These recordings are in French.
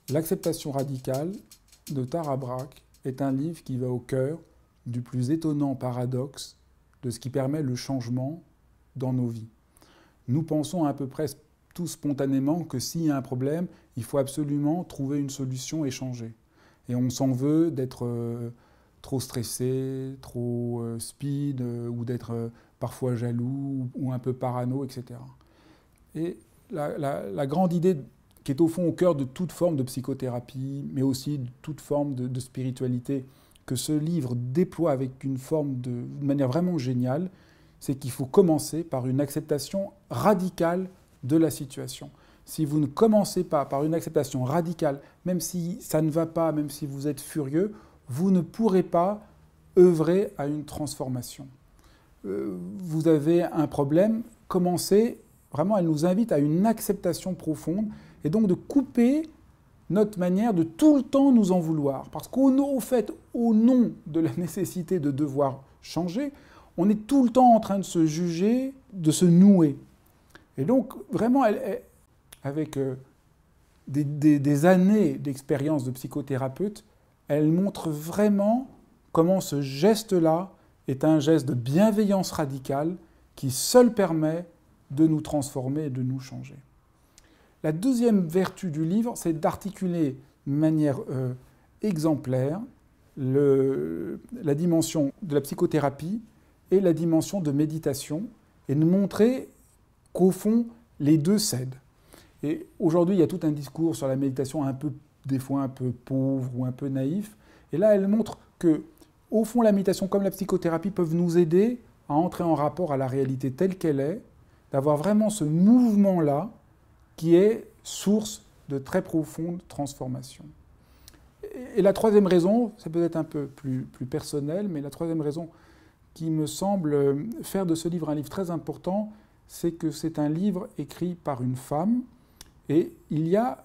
L'acceptation radicale de Tara Brach est un livre qui va au cœur du plus étonnant paradoxe de ce qui permet le changement dans nos vies. Nous pensons à peu près tous spontanément que s'il y a un problème, il faut absolument trouver une solution et changer. Et on s'en veut d'être trop stressé, trop speed, ou d'être parfois jaloux, ou un peu parano, etc. Et la grande idée qui est au fond au cœur de toute forme de psychothérapie, mais aussi de toute forme de spiritualité, que ce livre déploie avec une manière vraiment géniale, c'est qu'il faut commencer par une acceptation radicale de la situation. Si vous ne commencez pas par une acceptation radicale, même si ça ne va pas, même si vous êtes furieux, vous ne pourrez pas œuvrer à une transformation. Vous avez un problème, commencez, vraiment elle nous invite à une acceptation profonde et donc de couper notre manière de tout le temps nous en vouloir. Parce qu'au fait, au nom de la nécessité de devoir changer, on est tout le temps en train de se juger, de se nouer. Et donc, vraiment, avec des années d'expérience de psychothérapeute, elle montre vraiment comment ce geste-là est un geste de bienveillance radicale qui seul permet de nous transformer et de nous changer. La deuxième vertu du livre, c'est d'articuler de manière exemplaire la dimension de la psychothérapie et la dimension de méditation, et de montrer qu'au fond, les deux s'aident. Et aujourd'hui, il y a tout un discours sur la méditation des fois un peu pauvre ou un peu naïf. Et là, elle montre que, au fond, la méditation comme la psychothérapie peuvent nous aider à entrer en rapport à la réalité telle qu'elle est, d'avoir vraiment ce mouvement-là qui est source de très profondes transformations. Et la troisième raison, c'est peut-être un peu plus personnel, mais la troisième raison qui me semble faire de ce livre un livre très important, c'est que c'est un livre écrit par une femme, et il y a,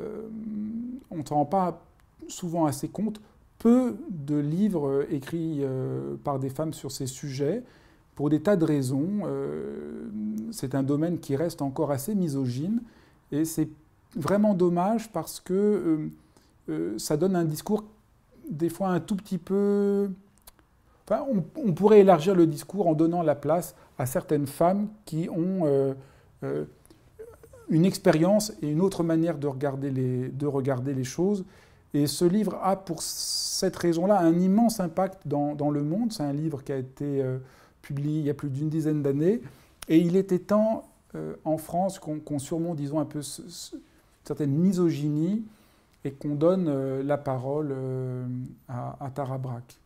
on ne s'en rend pas souvent assez compte, peu de livres écrits par des femmes sur ces sujets, pour des tas de raisons. C'est un domaine qui reste encore assez misogyne, et c'est vraiment dommage parce que ça donne un discours des fois un tout petit peu... Enfin, on pourrait élargir le discours en donnant la place à certaines femmes qui ont une expérience et une autre manière de regarder les choses. Et ce livre a, pour cette raison-là, un immense impact dans le monde. C'est un livre qui a été publié il y a plus d'une dizaine d'années. Et il était temps, en France, qu'on surmonte, disons, un peu certaine misogynie et qu'on donne la parole à Tara Brach.